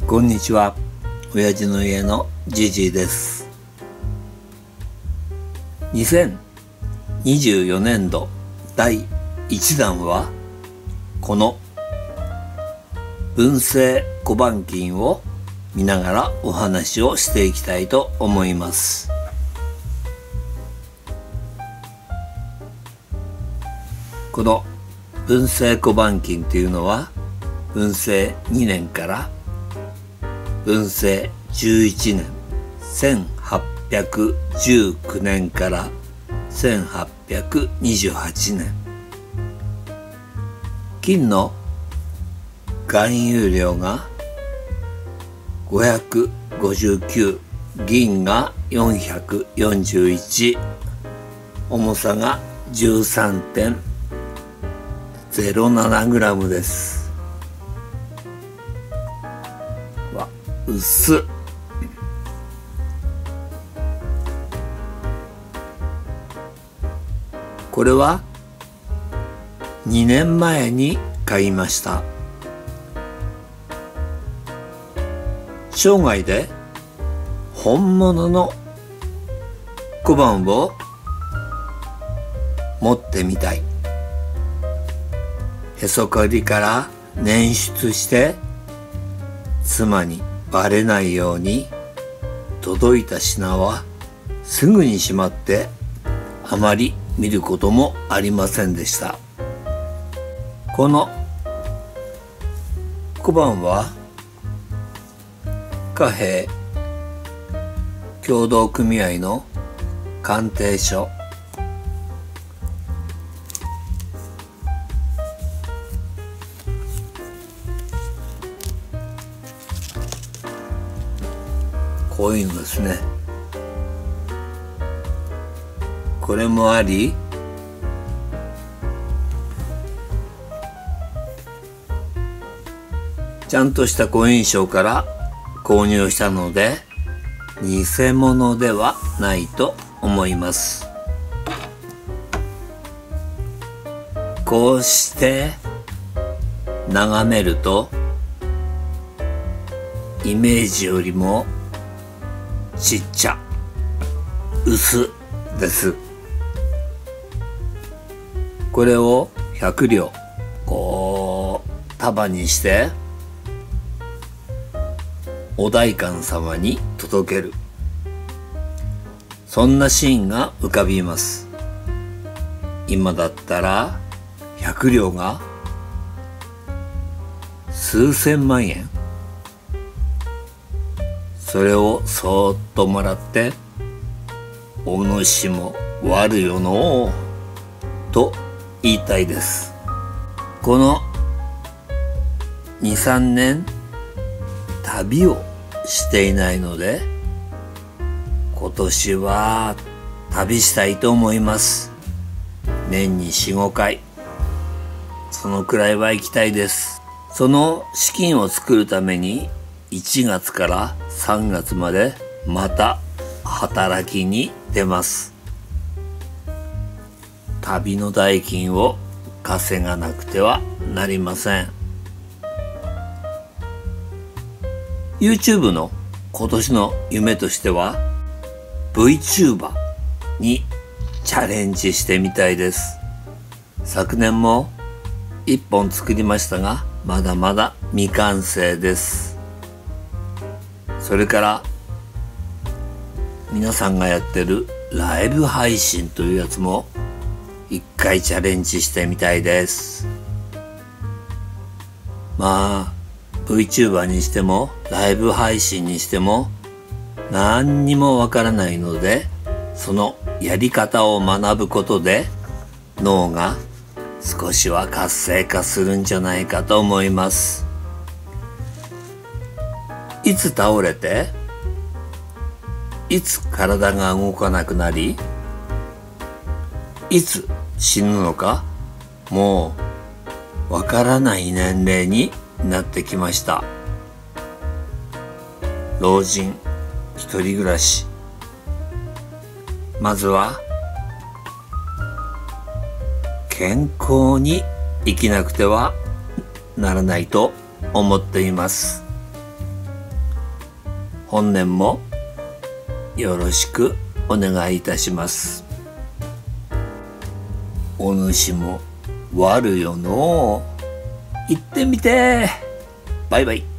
こんにちは。親父の家のじじいです。2024年度第1弾はこの文政小判金を見ながらお話をしていきたいと思います。この文政小判金というのは文政2年から文政11年1819年から1828年金の含有量が559、銀が441、重さが 13.07 グラムです。薄っ。これは2年前に買いました。生涯で本物の小判を持ってみたい。へそくりから捻出して妻にバレないように届いた品はすぐにしまってあまり見ることもありませんでした。この小判は貨幣協同組合の鑑定書こういうのですね。これもあり、ちゃんとしたコインショーから購入したので偽物ではないと思います。こうして眺めるとイメージよりもちっちゃ薄です。これを100両こう束にしてお代官様に届ける、そんなシーンが浮かびます。今だったら100両が数千万円。それをそーっともらってお主も悪よのうと言いたいです。この 2,3 年旅をしていないので今年は旅したいと思います。年に 4,5 回そのくらいは行きたいです。その資金を作るために1月から3月までまた働きに出ます。旅の代金を稼がなくてはなりません。YouTube の今年の夢としては VTuber にチャレンジしてみたいです。昨年も1本作りましたがまだまだ未完成です。それから皆さんがやってるライブ配信というやつも一回チャレンジしてみたいです。まあ VTuber にしてもライブ配信にしても何にもわからないので、そのやり方を学ぶことで脳が少しは活性化するんじゃないかと思います。いつ倒れていつ体が動かなくなりいつ死ぬのかもうわからない年齢になってきました。老人一人暮らし、まずは健康に生きなくてはならないと思っています。 本年もよろしくお願いいたします。お主も悪よのう。行ってみて。バイバイ。